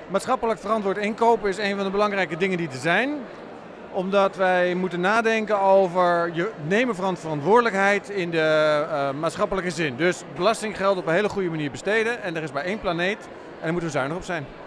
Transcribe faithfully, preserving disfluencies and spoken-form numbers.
Maatschappelijk verantwoord inkopen is een van de belangrijke dingen die er zijn. Omdat wij moeten nadenken over je nemen van verantwoordelijkheid in de uh, maatschappelijke zin. Dus belastinggeld op een hele goede manier besteden. En er is maar één planeet en daar moeten we zuinig op zijn.